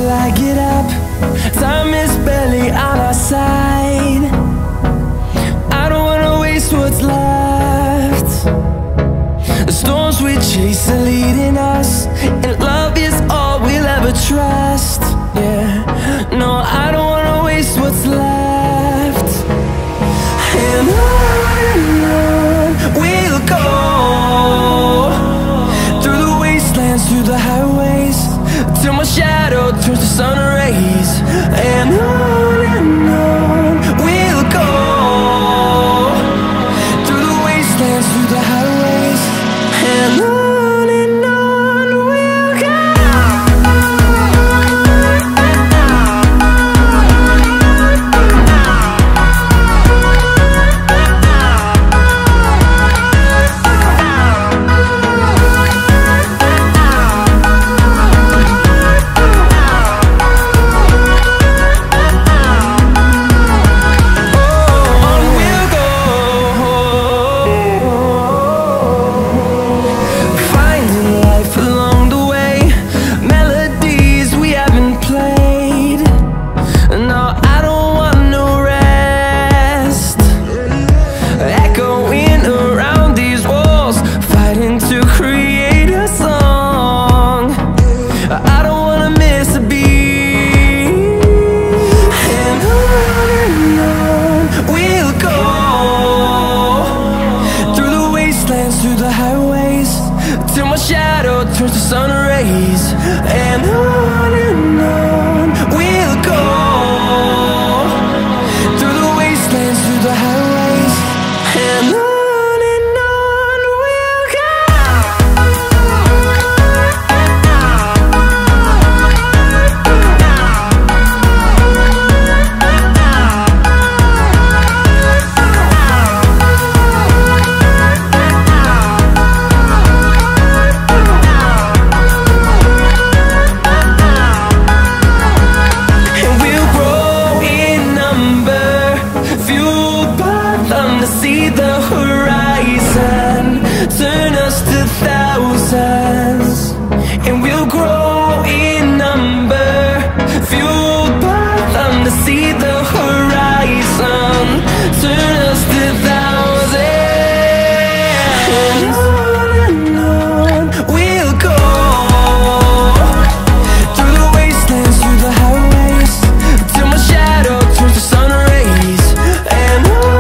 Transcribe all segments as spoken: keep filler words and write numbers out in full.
till I get up. Time is barely on our side. I don't wanna waste what's left. The storms we chase are leading us, and love is all we'll ever trust. Yeah, no, I don't wanna waste what's left. And on and on we'll go, through the wastelands, through the highways, till my shadow turns to sun rays. And on and on we'll go, through the wastelands, through the highways, and on. Through the highways, till my shadow turns to sun rays. And on and on we'll go, through the wastelands, through the highways, and on. See the horizon turn us to thousands, and we'll grow in number, fueled by them. To see the horizon turn us to thousands, and on and on we'll go, through the wastelands, through the highways, till my shadow turns to sun rays. And on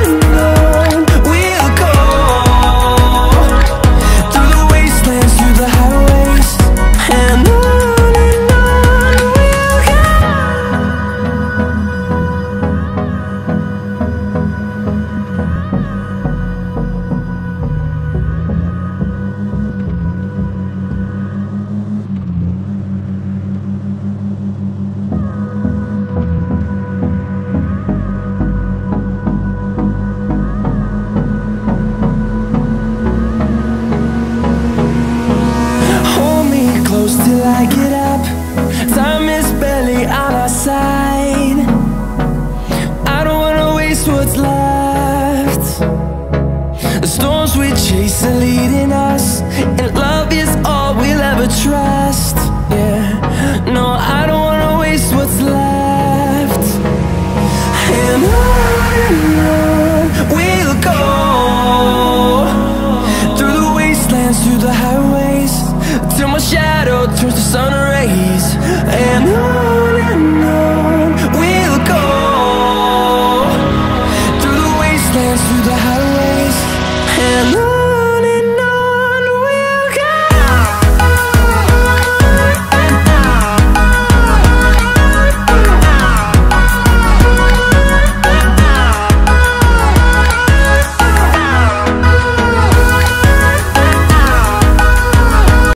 till I get up. Time is barely on our side. I don't wanna waste what's left. The storms we chase are leading us, and love is all we'll ever trust. Yeah, no, I don't wanna waste what's left. And on and on we'll go, through the wastelands, through the highways,